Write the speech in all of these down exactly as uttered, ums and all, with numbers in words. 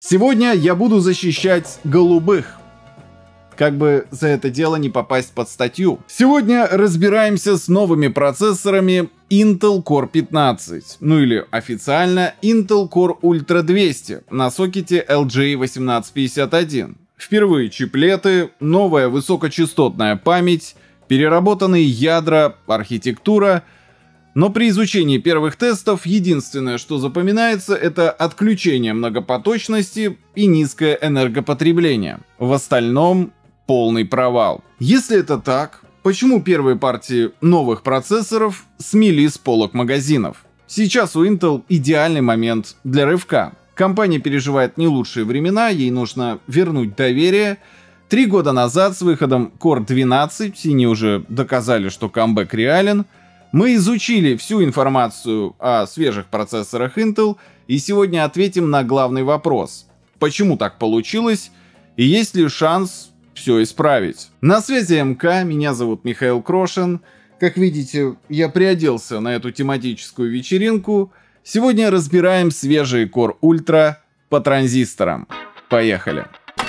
Сегодня я буду защищать голубых. Как бы за это дело не попасть под статью. Сегодня разбираемся с новыми процессорами Intel Core пятнадцать, ну или официально Intel Core Ultra двести на сокете эл джей восемнадцать пятьдесят один. Впервые чиплеты, новая высокочастотная память, переработанные ядра, архитектура. Но при изучении первых тестов единственное, что запоминается, это отключение многопоточности и низкое энергопотребление. В остальном полный провал. Если это так, почему первые партии новых процессоров смели с полок магазинов? Сейчас у Intel идеальный момент для рывка. Компания переживает не лучшие времена, ей нужно вернуть доверие. Три года назад с выходом Core двенадцать, и они уже доказали, что камбэк реален, мы изучили всю информацию о свежих процессорах Intel и сегодня ответим на главный вопрос. Почему так получилось и есть ли шанс все исправить? На связи МК, меня зовут Михаил Крошин. Как видите, я приоделся на эту тематическую вечеринку. Сегодня разбираем свежие Core Ultra по транзисторам. Поехали!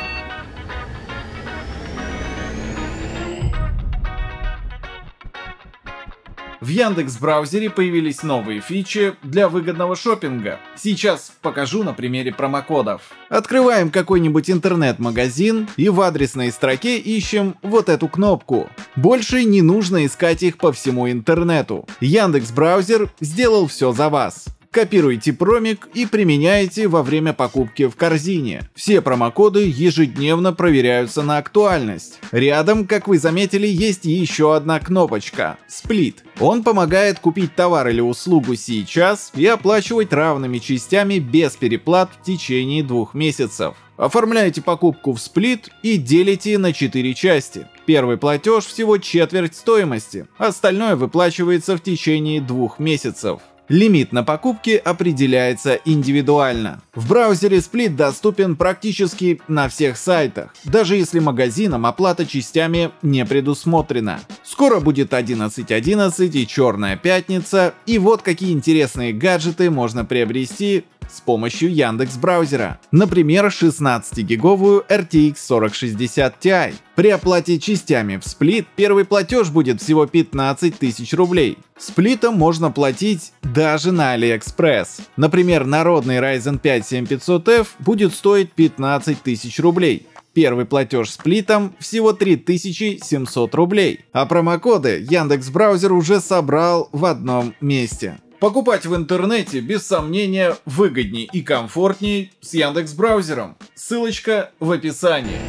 В Яндекс.Браузере появились новые фичи для выгодного шопинга. Сейчас покажу на примере промокодов. Открываем какой-нибудь интернет-магазин и в адресной строке ищем вот эту кнопку. Больше не нужно искать их по всему интернету. Яндекс.Браузер сделал все за вас. Копируйте промик и применяйте во время покупки в корзине. Все промокоды ежедневно проверяются на актуальность. Рядом, как вы заметили, есть еще одна кнопочка – Сплит. Он помогает купить товар или услугу сейчас и оплачивать равными частями без переплат в течение двух месяцев. Оформляйте покупку в Сплит и делите на четыре части. Первый платеж всего четверть стоимости, остальное выплачивается в течение двух месяцев. Лимит на покупки определяется индивидуально. В браузере Split доступен практически на всех сайтах, даже если магазинам оплата частями не предусмотрена. Скоро будет одиннадцать одиннадцать и Черная пятница, и вот какие интересные гаджеты можно приобрести с помощью Яндекс.Браузера. Например, шестнадцатигиговую эр ти икс сорок шестьдесят ти. При оплате частями в Split первый платеж будет всего пятнадцать тысяч рублей. Сплитом можно платить даже на AliExpress. Например, народный Ryzen пять семь пятьсот эф будет стоить пятнадцать тысяч рублей. Первый платеж сплитом всего три тысячи семьсот рублей. А промокоды Яндекс.Браузер уже собрал в одном месте. Покупать в интернете, без сомнения, выгодней и комфортней с Яндекс.Браузером. Ссылочка в описании.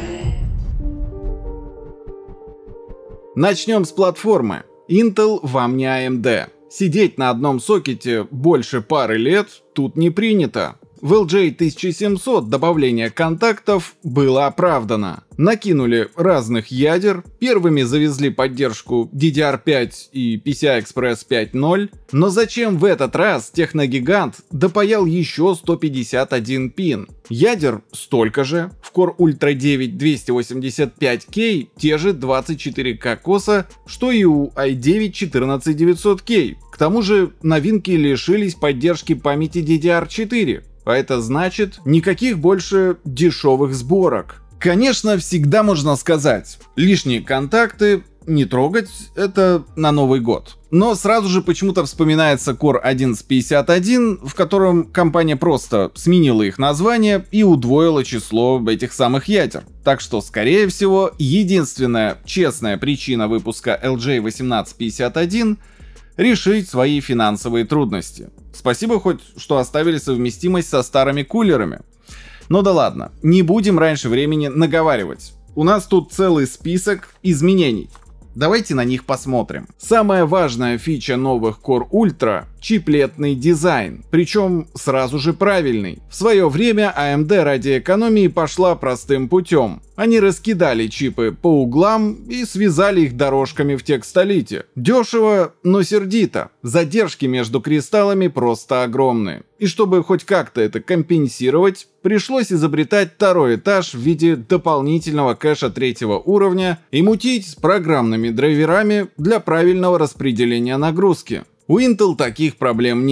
Начнем с платформы. Intel вам не эй эм ди. Сидеть на одном сокете больше пары лет тут не принято. В эл джей тысяча семьсот добавление контактов было оправдано. Накинули разных ядер, первыми завезли поддержку ди ди ар пять и пи си ай экспресс пять ноль, но зачем в этот раз техногигант допаял еще сто пятьдесят один пин? Ядер столько же, в Core Ultra девять двести восемьдесят пять кей те же двадцать четыре ка коса, что и у ай девять четырнадцать девятьсот кей. К тому же новинки лишились поддержки памяти ди ди ар четыре. А это значит, никаких больше дешевых сборок. Конечно, всегда можно сказать, лишние контакты не трогать, это на Новый год. Но сразу же почему-то вспоминается Core одиннадцать пятьдесят один, в котором компания просто сменила их название и удвоила число этих самых ядер. Так что, скорее всего, единственная честная причина выпуска эл джей восемнадцать пятьдесят один — решить свои финансовые трудности. Спасибо хоть, что оставили совместимость со старыми кулерами. Ну да ладно, не будем раньше времени наговаривать. У нас тут целый список изменений. Давайте на них посмотрим. Самая важная фича новых Core Ultra — чиплетный дизайн, причем сразу же правильный. В свое время эй эм ди ради экономии пошла простым путем. Они раскидали чипы по углам и связали их дорожками в текстолите. Дешево, но сердито. Задержки между кристаллами просто огромные. И чтобы хоть как-то это компенсировать, пришлось изобретать второй этаж в виде дополнительного кэша третьего уровня и мутить с программными драйверами для правильного распределения нагрузки. У Intel таких проблем нет.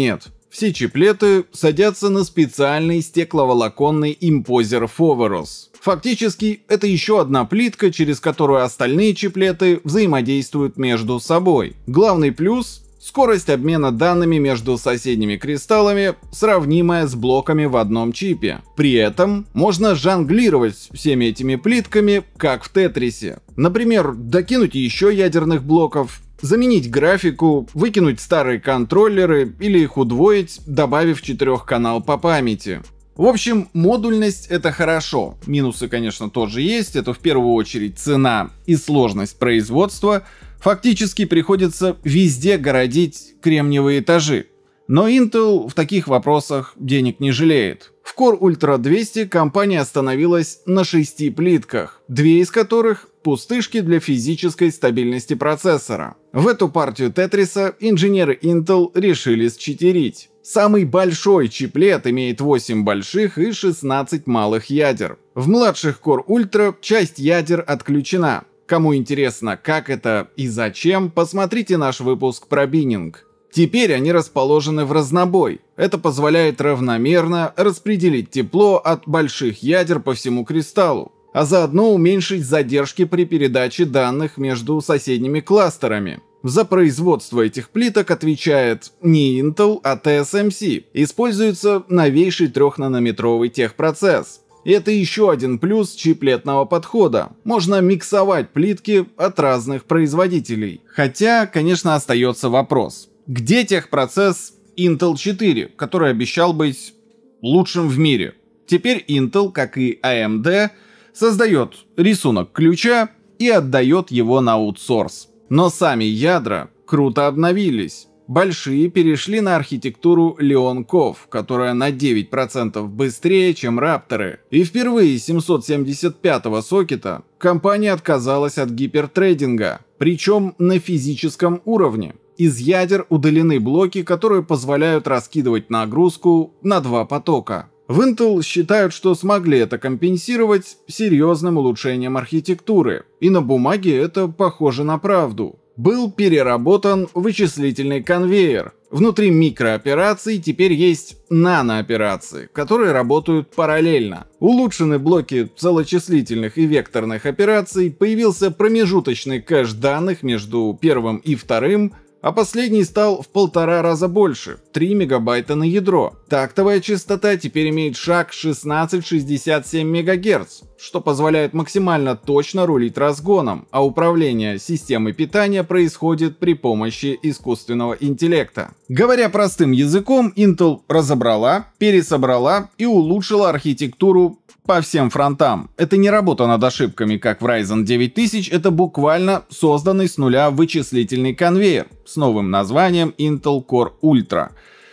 Все чиплеты садятся на специальный стекловолоконный импозер Foveros. Фактически, это еще одна плитка, через которую остальные чиплеты взаимодействуют между собой. Главный плюс — скорость обмена данными между соседними кристаллами, сравнимая с блоками в одном чипе. При этом можно жонглировать всеми этими плитками, как в Тетрисе. Например, докинуть еще ядерных блоков, заменить графику, выкинуть старые контроллеры или их удвоить, добавив четырехканал по памяти. В общем, модульность — это хорошо. Минусы, конечно, тоже есть. Это в первую очередь цена и сложность производства. Фактически приходится везде городить кремниевые этажи. Но Intel в таких вопросах денег не жалеет. В Core Ultra двести компания остановилась на шести плитках, две из которых — пустышки для физической стабильности процессора. В эту партию Тетриса инженеры Intel решили считерить. Самый большой чиплет имеет восемь больших и шестнадцать малых ядер. В младших Core Ultra часть ядер отключена. Кому интересно, как это и зачем, посмотрите наш выпуск про биннинг. Теперь они расположены в разнобой. Это позволяет равномерно распределить тепло от больших ядер по всему кристаллу, а заодно уменьшить задержки при передаче данных между соседними кластерами. За производство этих плиток отвечает не Intel, а ти эс эм си. Используется новейший трехнанометровый техпроцесс. И это еще один плюс чиплетного подхода. Можно миксовать плитки от разных производителей. Хотя, конечно, остается вопрос. Где техпроцесс Intel четыре, который обещал быть лучшим в мире? Теперь Intel, как и эй эм ди, создает рисунок ключа и отдает его на аутсорс. Но сами ядра круто обновились. Большие перешли на архитектуру Leon Cove, которая на девять процентов быстрее, чем рапторы. И впервые с семьсот семьдесят пятого сокета компания отказалась от гипертрейдинга, причем на физическом уровне. Из ядер удалены блоки, которые позволяют раскидывать нагрузку на два потока. В Intel считают, что смогли это компенсировать серьезным улучшением архитектуры, и на бумаге это похоже на правду. Был переработан вычислительный конвейер. Внутри микроопераций теперь есть нанооперации, которые работают параллельно. Улучшены блоки целочислительных и векторных операций, появился промежуточный кэш данных между первым и вторым, а последний стал в полтора раза больше — три мегабайта на ядро. Тактовая частота теперь имеет шаг шестнадцать шестьдесят семь мегагерц, что позволяет максимально точно рулить разгоном, а управление системой питания происходит при помощи искусственного интеллекта. Говоря простым языком, Intel разобрала, пересобрала и улучшила архитектуру по всем фронтам. Это не работа над ошибками, как в Ryzen девять тысяч, это буквально созданный с нуля вычислительный конвейер с новым названием Intel Core Ultra.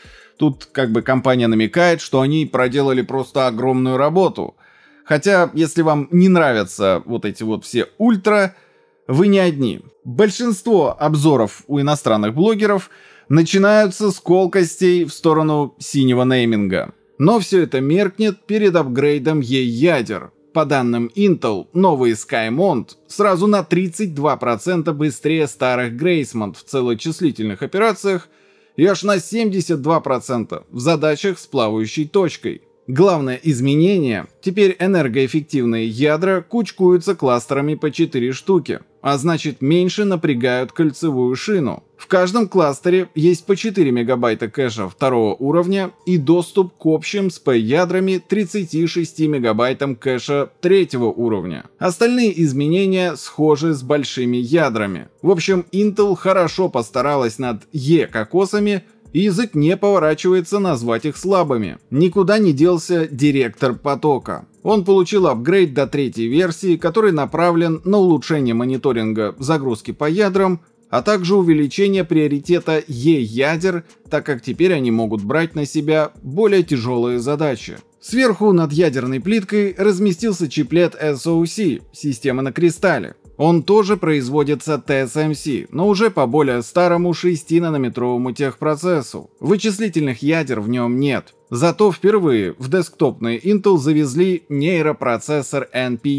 Тут как бы компания намекает, что они проделали просто огромную работу. Хотя, если вам не нравятся вот эти вот все ультра, вы не одни. Большинство обзоров у иностранных блогеров начинаются с колкостей в сторону синего нейминга. Но все это меркнет перед апгрейдом E-ядер. По данным Intel, новый Skymont сразу на тридцать два процента быстрее старых Gracemont в целочислительных операциях и аж на семьдесят два процента в задачах с плавающей точкой. Главное изменение — теперь энергоэффективные ядра кучкуются кластерами по четыре штуки, а значит меньше напрягают кольцевую шину. В каждом кластере есть по четыре мегабайта кэша второго уровня и доступ к общим с P-ядрами тридцати шести мегабайтам кэша третьего уровня. Остальные изменения схожи с большими ядрами. В общем, Intel хорошо постаралась над E-кокосами, и язык не поворачивается назвать их слабыми. Никуда не делся директор потока. Он получил апгрейд до третьей версии, который направлен на улучшение мониторинга загрузки по ядрам, а также увеличение приоритета E-ядер, так как теперь они могут брать на себя более тяжелые задачи. Сверху над ядерной плиткой разместился чиплет эс о си, система на кристалле. Он тоже производится ти эс эм си, но уже по более старому шестинанометровому техпроцессу. Вычислительных ядер в нем нет. Зато впервые в десктопные Intel завезли нейропроцессор эн пи ю.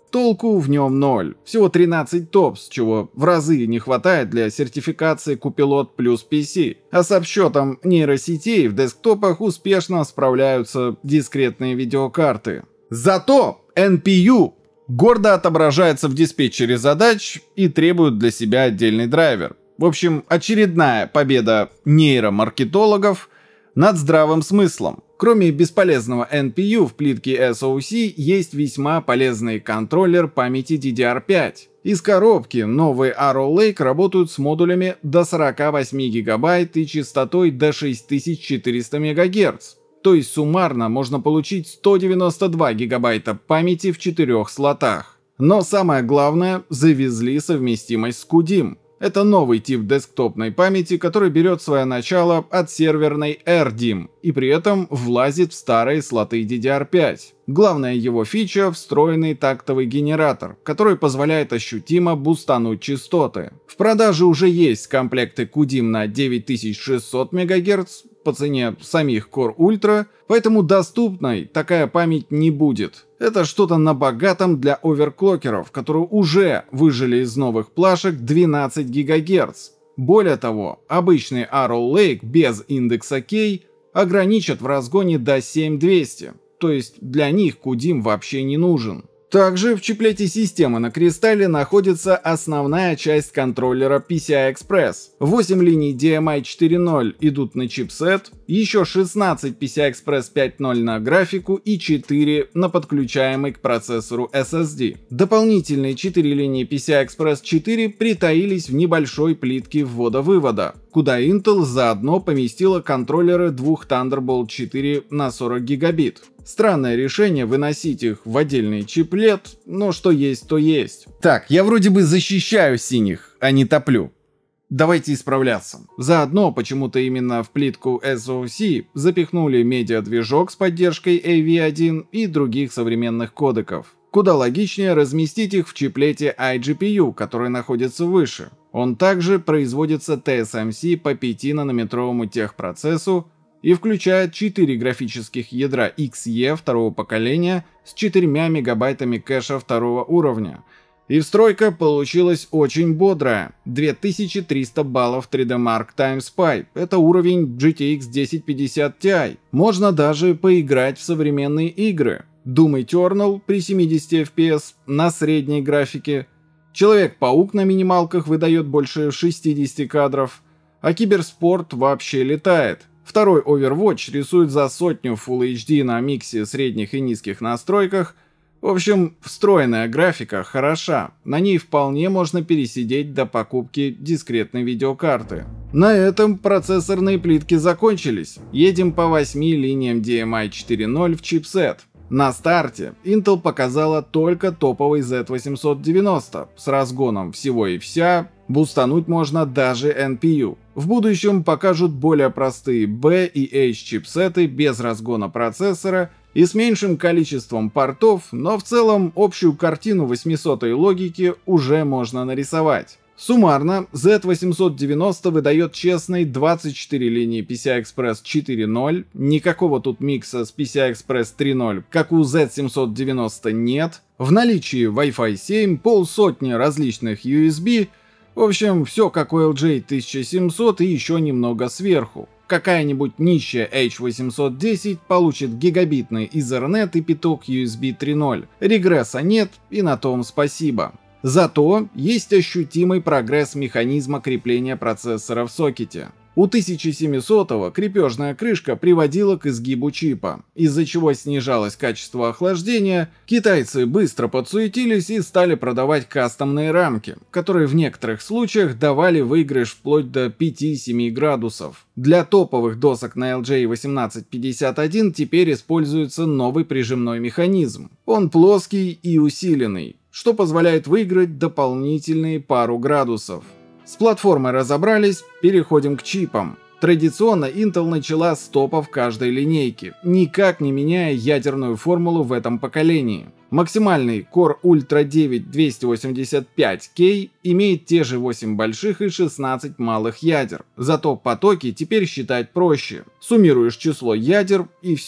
Толку в нем ноль, всего тринадцать топс, чего в разы не хватает для сертификации Copilot плюс пи си, а с обсчетом нейросетей в десктопах успешно справляются дискретные видеокарты. Зато эн пи ю гордо отображается в диспетчере задач и требует для себя отдельный драйвер. В общем, очередная победа нейромаркетологов над здравым смыслом. Кроме бесполезного эн пи ю в плитке эс о си есть весьма полезный контроллер памяти ди ди ар пять. Из коробки новые Arrow Lake работают с модулями до сорока восьми гигабайт и частотой до шесть тысяч четырёхсот мегагерц. То есть суммарно можно получить сто девяносто два гигабайта памяти в четырех слотах. Но самое главное, завезли совместимость с кудим. Это новый тип десктопной памяти, который берет свое начало от серверной эр дим и при этом влазит в старые слоты ди ди ар пять. Главная его фича — встроенный тактовый генератор, который позволяет ощутимо бустануть частоты. В продаже уже есть комплекты кудим на девять тысяч шестьсот мегагерц по цене самих Core Ultra, поэтому доступной такая память не будет. Это что-то на богатом для оверклокеров, которые уже выжили из новых плашек двенадцать гигагерц. Более того, обычный Arrow Lake без индекса K ограничат в разгоне до семь тысяч двухсот, то есть для них кудим вообще не нужен. Также в чиплете системы на кристалле находится основная часть контроллера пи си ай-Express. восемь линий ди эм ай четыре ноль идут на чипсет, еще шестнадцать пи си ай-Express пять ноль на графику и четыре на подключаемый к процессору эс эс ди. Дополнительные четыре линии пи си ай-Express четыре притаились в небольшой плитке ввода-вывода, куда Intel заодно поместила контроллеры двух Thunderbolt четыре на сорок гигабит. Странное решение выносить их в отдельный чиплет, но что есть, то есть. Так, я вроде бы защищаю синих, а не топлю. Давайте исправляться. Заодно почему-то именно в плитку эс о си запихнули медиадвижок с поддержкой эй ви один и других современных кодеков. Куда логичнее разместить их в чиплете ай джи пи ю, который находится выше. Он также производится ти эс эм си по пятинанометровому техпроцессу и включает четыре графических ядра икс и второго поколения с четырьмя мегабайтами кэша второго уровня. И встройка получилась очень бодрая – две тысячи триста баллов три дэ Mark Time Spy. Это уровень джи ти экс десять пятьдесят ти. Можно даже поиграть в современные игры. Doom Eternal при семидесяти эф пи эс на средней графике. Человек-паук на минималках выдает больше шестидесяти кадров. А киберспорт вообще летает. Второй Overwatch рисует за сотню Full эйч ди на миксе средних и низких настройках. В общем, встроенная графика хороша, на ней вполне можно пересидеть до покупки дискретной видеокарты. На этом процессорные плитки закончились, едем по восьми линиям ди эм ай четыре ноль в чипсет. На старте Intel показала только топовый зет восемьсот девяносто с разгоном всего и вся, бустануть можно даже эн пи ю. В будущем покажут более простые B и H чипсеты без разгона процессора и с меньшим количеством портов, но в целом общую картину восьмисотой логики уже можно нарисовать. Суммарно зет восемьсот девяносто выдает честные двадцать четыре линии пи си ай-Express четыре ноль, никакого тут микса с пи си ай-Express три ноль, как у зет семьсот девяносто нет, в наличии Wi-Fi семь, полсотни различных ю эс би, в общем, все как у эл джей тысяча семьсот и еще немного сверху. Какая-нибудь нищая эйч восемьсот десять получит гигабитный Ethernet и пяток ю эс би три ноль. Регресса нет, и на том спасибо. Зато есть ощутимый прогресс механизма крепления процессора в сокете. У тысяча семисотого крепежная крышка приводила к изгибу чипа, из-за чего снижалось качество охлаждения. Китайцы быстро подсуетились и стали продавать кастомные рамки, которые в некоторых случаях давали выигрыш вплоть до пяти-семи градусов. Для топовых досок на эл джей восемнадцать пятьдесят один теперь используется новый прижимной механизм. Он плоский и усиленный, что позволяет выиграть дополнительные пару градусов. С платформой разобрались, переходим к чипам. Традиционно Intel начала с топов каждой линейки, никак не меняя ядерную формулу в этом поколении. Максимальный Core Ultra девять двести восемьдесят пять кей имеет те же восемь больших и шестнадцать малых ядер, зато потоки теперь считать проще. Суммируешь число ядер и все.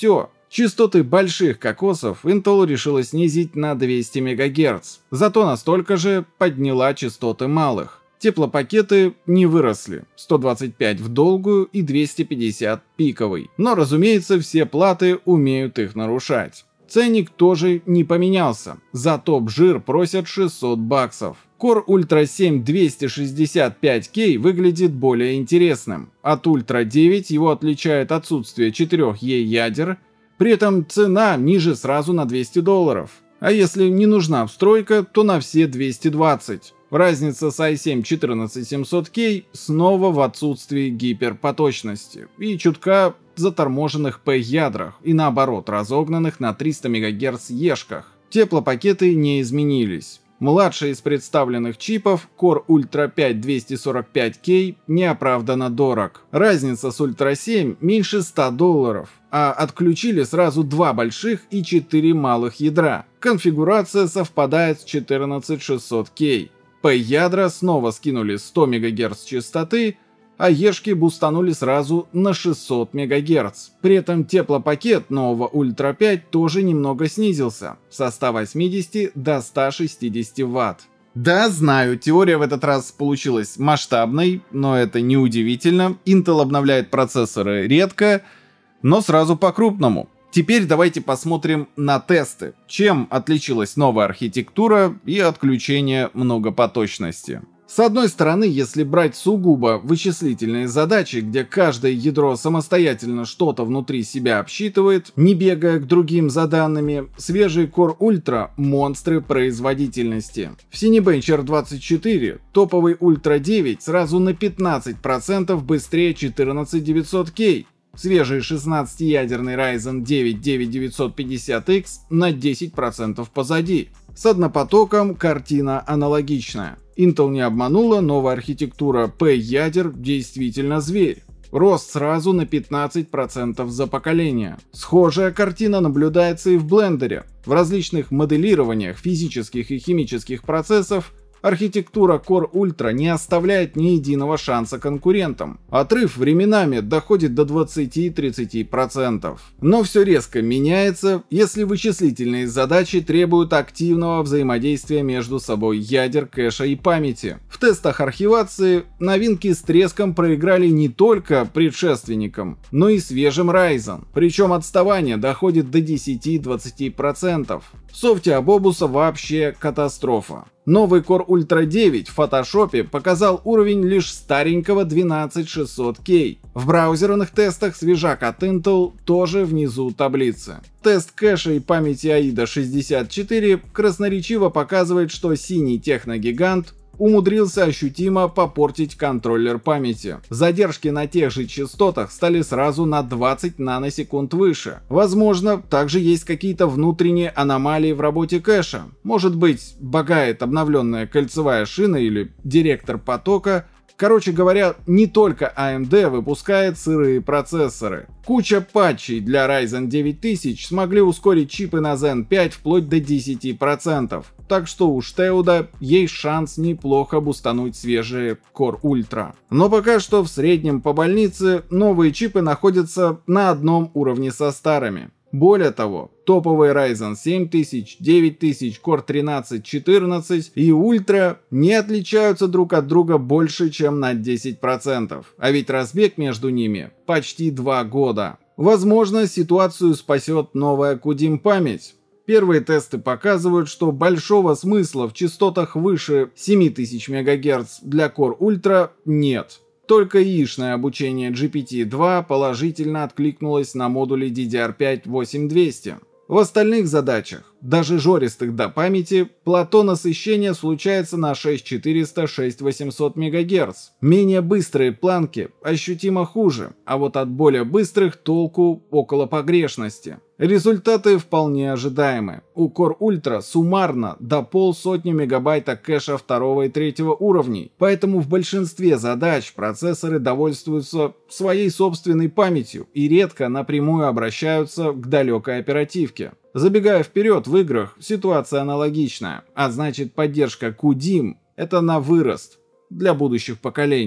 Частоты больших кокосов Intel решила снизить на двести мегагерц, зато настолько же подняла частоты малых. Теплопакеты не выросли, сто двадцать пять в долгую и двести пятьдесят пиковый, но разумеется все платы умеют их нарушать. Ценник тоже не поменялся, за топ-жир просят шестьсот баксов. Core Ultra семь двести шестьдесят пять кей выглядит более интересным. От Ultra девять его отличает отсутствие четырёх и ядер, при этом цена ниже сразу на двести долларов. А если не нужна встройка, то на все двести двадцать. Разница с ай семь четырнадцать семьсот кей снова в отсутствии гиперпоточности и чутка заторможенных P-ядрах и наоборот разогнанных на триста мегагерц ешках. Теплопакеты не изменились. Младший из представленных чипов Core Ultra пять двести сорок пять кей неоправданно дорог. Разница с Ultra семь меньше ста долларов, а отключили сразу два больших и четыре малых ядра. Конфигурация совпадает с четырнадцать шестьсот кей. P-ядра снова скинули сто мегагерц частоты, а ешки бустанули сразу на шестьсот мегагерц. При этом теплопакет нового Ultra пять тоже немного снизился, со ста восьмидесяти до ста шестидесяти ватт. Да, знаю, теория в этот раз получилась масштабной, но это не удивительно. Intel обновляет процессоры редко, но сразу по-крупному. Теперь давайте посмотрим на тесты, чем отличилась новая архитектура и отключение многопоточности. С одной стороны, если брать сугубо вычислительные задачи, где каждое ядро самостоятельно что-то внутри себя обсчитывает, не бегая к другим за данными, свежий Core Ultra – монстры производительности. В Cinebench двадцать четыре топовый Ultra девять сразу на пятнадцать процентов быстрее четырнадцать девятьсот кей. Свежий шестнадцатиядерный Ryzen девять девять девятьсот пятьдесят икс на десять процентов позади. С однопотоком картина аналогичная. Intel не обманула, новая архитектура P-ядер действительно зверь. Рост сразу на пятнадцать процентов за поколение. Схожая картина наблюдается и в блендере. В различных моделированиях физических и химических процессов архитектура Core Ultra не оставляет ни единого шанса конкурентам. Отрыв временами доходит до двадцати-тридцати процентов. Но все резко меняется, если вычислительные задачи требуют активного взаимодействия между собой ядер, кэша и памяти. В тестах архивации новинки с треском проиграли не только предшественникам, но и свежим Ryzen. Причем отставание доходит до десяти-двадцати процентов. В софте Абобуса вообще катастрофа. Новый Core Ultra девять в фотошопе показал уровень лишь старенького двенадцать шестьсот кей. В браузерных тестах свежак от Intel тоже внизу таблицы. Тест кэша и памяти аида шестьдесят четыре красноречиво показывает, что синий техногигант умудрился ощутимо попортить контроллер памяти. Задержки на тех же частотах стали сразу на двадцать наносекунд выше. Возможно, также есть какие-то внутренние аномалии в работе кэша. Может быть, багает обновленная кольцевая шина или директор потока. Короче говоря, не только эй эм ди выпускает сырые процессоры. Куча патчей для Ryzen девять тысяч смогли ускорить чипы на Zen пять вплоть до десяти процентов. Так что у Штеуда есть шанс неплохо бустануть свежие Core Ultra. Но пока что в среднем по больнице новые чипы находятся на одном уровне со старыми. Более того, топовые Ryzen семь тысяч, девять тысяч, Core тринадцать, четырнадцать и Ultra не отличаются друг от друга больше, чем на десять процентов. А ведь разбег между ними почти два года. Возможно, ситуацию спасет новая Кудим память. Первые тесты показывают, что большого смысла в частотах выше семи тысяч мегагерц для Core Ultra нет. Только яичное обучение джи пи ти два положительно откликнулось на модуле ди ди ар пять восемь двести. В остальных задачах, даже жористых до памяти, плато насыщения случается на шесть тысяч четыреста — шесть тысяч восемьсот мегагерц. Менее быстрые планки ощутимо хуже, а вот от более быстрых толку около погрешности. Результаты вполне ожидаемы. У Core Ultra суммарно до полсотни мегабайта кэша второго и третьего уровней, поэтому в большинстве задач процессоры довольствуются своей собственной памятью и редко напрямую обращаются к далекой оперативке. Забегая вперед, в играх ситуация аналогичная, а значит поддержка Кудим — это на вырост для будущих поколений.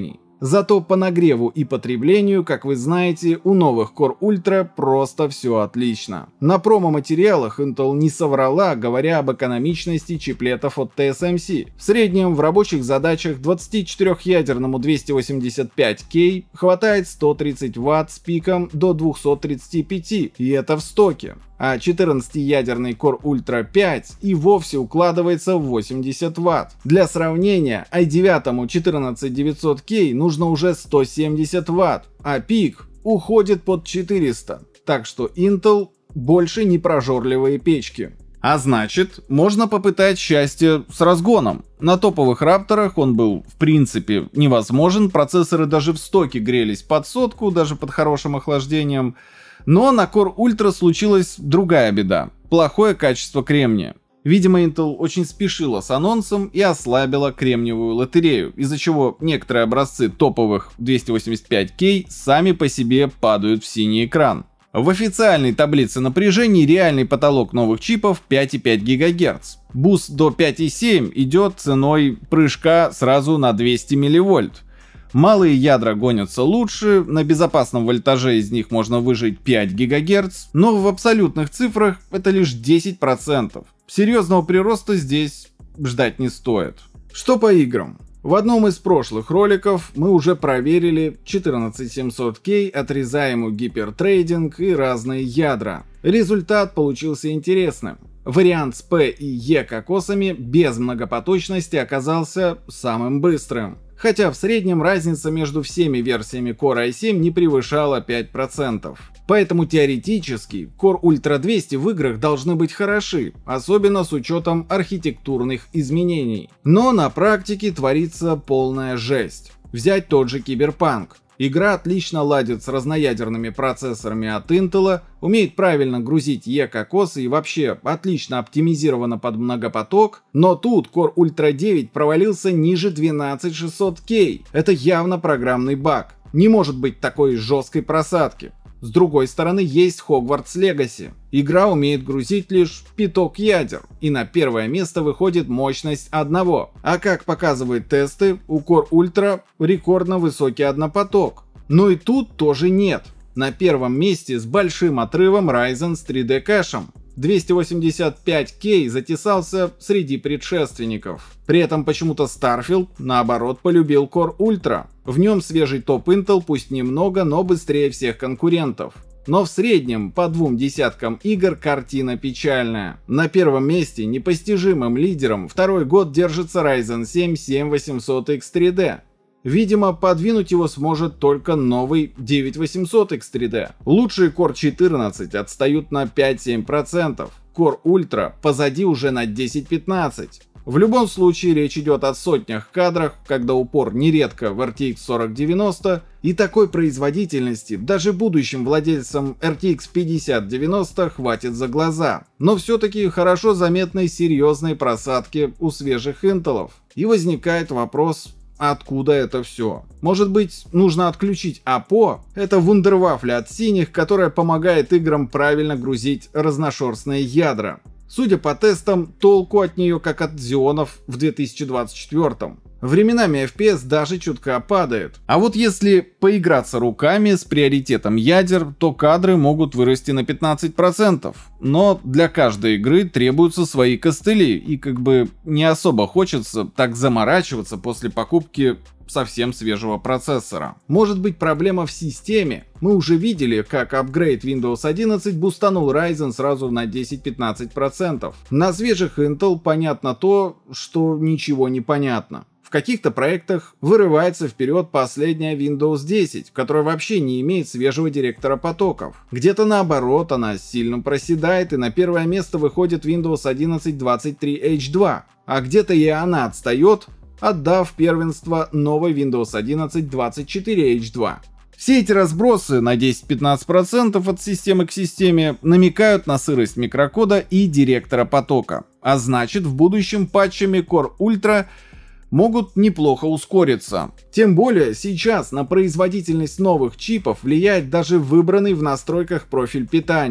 Зато по нагреву и потреблению, как вы знаете, у новых Core Ultra просто все отлично. На промо-материалах Intel не соврала, говоря об экономичности чиплетов от ти эс эм си. В среднем в рабочих задачах двадцатичетырёхъядерному двести восемьдесят пять кей хватает сто тридцать ватт с пиком до двухсот тридцати пяти, и это в стоке. А четырнадцатиядерный Core Ultra пять и вовсе укладывается в восемьдесят ватт. Для сравнения, ай девять четырнадцать девятьсот кей нужно уже сто семьдесят ватт, а пик уходит под четыреста. Так что Intel больше не прожорливые печки. А значит, можно попытать счастье с разгоном. На топовых рапторах он был в принципе невозможен, процессоры даже в стоке грелись под сотку, даже под хорошим охлаждением. Но на Core Ultra случилась другая беда – плохое качество кремния. Видимо, Intel очень спешила с анонсом и ослабила кремниевую лотерею, из-за чего некоторые образцы топовых двести восемьдесят пять кей сами по себе падают в синий экран. В официальной таблице напряжений реальный потолок новых чипов пять и пять гигагерц. Буст до пять и семь идет ценой прыжка сразу на двести милливольт. Малые ядра гонятся лучше, на безопасном вольтаже из них можно выжать пять гигагерц, но в абсолютных цифрах это лишь десять процентов. Серьезного прироста здесь ждать не стоит. Что по играм? В одном из прошлых роликов мы уже проверили четырнадцать семьсот кей, отрезаемый гипертрейдинг и разные ядра. Результат получился интересным. Вариант с P и E кокосами без многопоточности оказался самым быстрым. Хотя в среднем разница между всеми версиями Core ай семь не превышала пять процентов. Поэтому теоретически Core Ultra двести в играх должны быть хороши, особенно с учетом архитектурных изменений. Но на практике творится полная жесть. Взять тот же Киберпанк. Игра отлично ладит с разноядерными процессорами от Intel, умеет правильно грузить E-кокосы и вообще отлично оптимизирована под многопоток, но тут Core Ultra девять провалился ниже двенадцать шестьсот кей. Это явно программный баг. Не может быть такой жесткой просадки. С другой стороны, есть Hogwarts Legacy. Игра умеет грузить лишь пяток ядер, и на первое место выходит мощность одного. А как показывают тесты, у Core Ultra рекордно высокий однопоток. Но и тут тоже нет. На первом месте с большим отрывом Ryzen с три дэ кэшем. двести восемьдесят пять кей затесался среди предшественников. При этом почему-то Starfield, наоборот, полюбил Core Ultra. В нем свежий топ Intel, пусть немного, но быстрее всех конкурентов. Но в среднем по двум десяткам игр картина печальная. На первом месте непостижимым лидером второй год держится Ryzen семь семь восемьсот икс три дэ. Видимо, подвинуть его сможет только новый девять восемьсот икс три дэ. Лучшие Core четырнадцать отстают на пять-семь процентов. Core Ultra позади уже на десять-пятнадцать. В любом случае речь идет о сотнях кадрах, когда упор нередко в эр ти икс сорок девяносто, и такой производительности даже будущим владельцам эр ти икс пятьдесят девяносто хватит за глаза. Но все-таки хорошо заметны серьезные просадки у свежих интелов. И возникает вопрос: откуда это все? Может быть, нужно отключить эй пи о? Это вундервафля от синих, которая помогает играм правильно грузить разношерстные ядра. Судя по тестам, толку от нее как от Xeonов в две тысячи двадцать четвёртом. Временами эф пи эс даже чутка падает. А вот если поиграться руками с приоритетом ядер, то кадры могут вырасти на пятнадцать процентов. Но для каждой игры требуются свои костыли, и как бы не особо хочется так заморачиваться после покупки совсем свежего процессора. Может быть, проблема в системе? Мы уже видели, как апгрейд Windows одиннадцать бустанул Ryzen сразу на десять-пятнадцать процентов. На свежих Intel понятно то, что ничего не понятно. В каких-то проектах вырывается вперед последняя Windows десять, которая вообще не имеет свежего директора потоков. Где-то наоборот, она сильно проседает, и на первое место выходит Windows одиннадцать двадцать три эйч два. А где-то и она отстает, отдав первенство новой Windows одиннадцать двадцать четыре эйч два. Все эти разбросы на десять-пятнадцать процентов от системы к системе намекают на сырость микрокода и директора потока. А значит, в будущем патчами Core Ultra могут неплохо ускориться. Тем более сейчас на производительность новых чипов влияет даже выбранный в настройках профиль питания.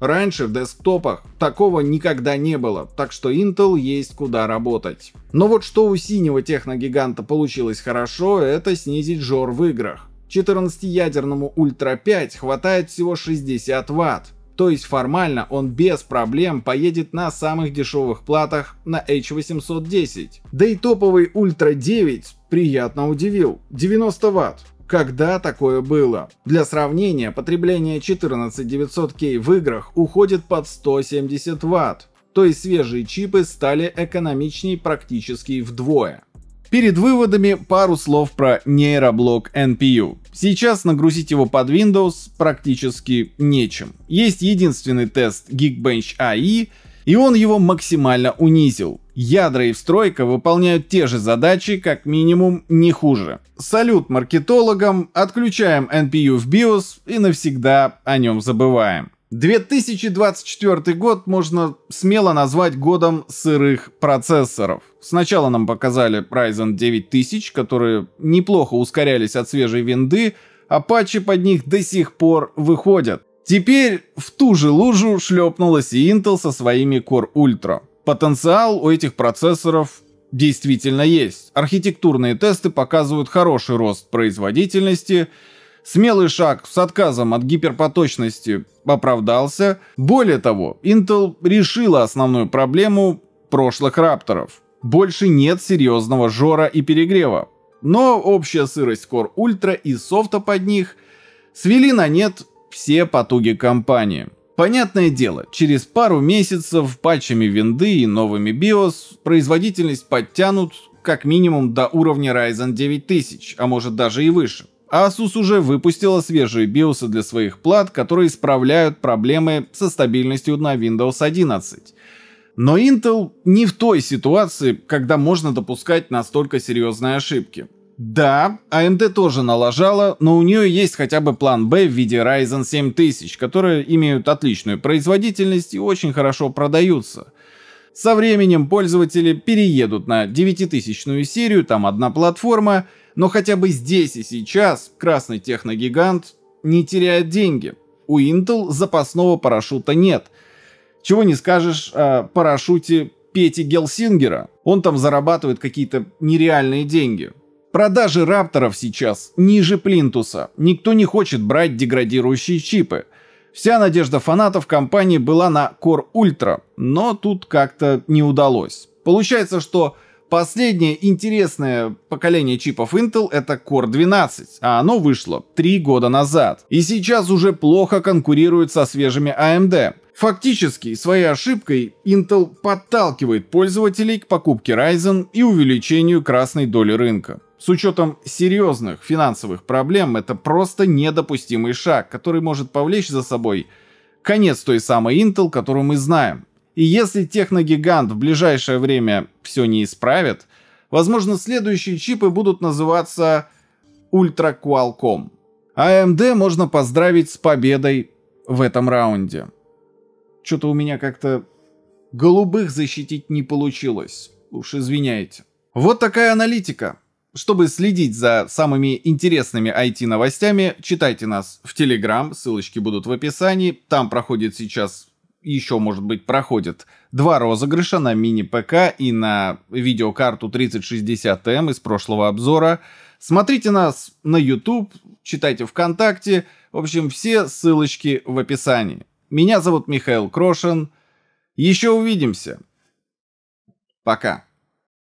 Раньше в десктопах такого никогда не было, так что Intel есть куда работать. Но вот что у синего техногиганта получилось хорошо, это снизить жор в играх. четырнадцатиядерному Ультра пять хватает всего шестьдесят ватт. То есть формально он без проблем поедет на самых дешевых платах на эйч восемьсот десять. Да и топовый Ультра девять приятно удивил – девяносто ватт. Когда такое было? Для сравнения, потребление четырнадцать девятьсот кей в играх уходит под сто семьдесят ватт. То есть свежие чипы стали экономичнее практически вдвое. Перед выводами пару слов про нейроблок эн пи ю. Сейчас нагрузить его под Windows практически нечем. Есть единственный тест Geekbench эй ай, и он его максимально унизил. Ядра и встройка выполняют те же задачи, как минимум не хуже. Салют маркетологам, отключаем эн пи ю в биос и навсегда о нем забываем. две тысячи двадцать четвёртый год можно смело назвать годом сырых процессоров. Сначала нам показали Ryzen девять тысяч, которые неплохо ускорялись от свежей винды, а патчи под них до сих пор выходят. Теперь в ту же лужу шлепнулась и Intel со своими Core Ultra. Потенциал у этих процессоров действительно есть. Архитектурные тесты показывают хороший рост производительности. Смелый шаг с отказом от гиперпоточности оправдался. Более того, Intel решила основную проблему прошлых рапторов. Больше нет серьезного жора и перегрева. Но общая сырость Core Ultra и софта под них свели на нет все потуги компании. Понятное дело, через пару месяцев патчами винды и новыми биос производительность подтянут как минимум до уровня Ryzen девять тысяч, а может даже и выше. Asus уже выпустила свежие биосы для своих плат, которые исправляют проблемы со стабильностью на Windows одиннадцать. Но Intel не в той ситуации, когда можно допускать настолько серьезные ошибки. Да, эй эм ди тоже налажала, но у нее есть хотя бы план Б в виде Ryzen семь тысяч, которые имеют отличную производительность и очень хорошо продаются. Со временем пользователи переедут на девятитысячную серию, там одна платформа, но хотя бы здесь и сейчас красный техногигант не теряет деньги. У Intel запасного парашюта нет. Чего не скажешь о парашюте Пети Гелсингера. Он там зарабатывает какие-то нереальные деньги. Продажи рапторов сейчас ниже плинтуса. Никто не хочет брать деградирующие чипы. Вся надежда фанатов компании была на Core Ultra, но тут как-то не удалось. Получается, что последнее интересное поколение чипов Intel это Core двенадцать, а оно вышло три года назад. И сейчас уже плохо конкурирует со свежими эй эм ди. Фактически, своей ошибкой Intel подталкивает пользователей к покупке Ryzen и увеличению красной доли рынка. С учетом серьезных финансовых проблем, это просто недопустимый шаг, который может повлечь за собой конец той самой Intel, которую мы знаем. И если техногигант в ближайшее время все не исправит, возможно, следующие чипы будут называться Ultra Qualcomm. эй эм ди можно поздравить с победой в этом раунде. Что-то у меня как-то голубых защитить не получилось. Уж извиняйте. Вот такая аналитика. Чтобы следить за самыми интересными ай ти-новостями, читайте нас в Telegram, ссылочки будут в описании. Там проходит сейчас, еще может быть проходит, два розыгрыша на мини-ПК и на видеокарту тридцать шестьдесят эм из прошлого обзора. Смотрите нас на YouTube, читайте ВКонтакте. В общем, все ссылочки в описании. Меня зовут Михаил Крошин. Еще увидимся. Пока.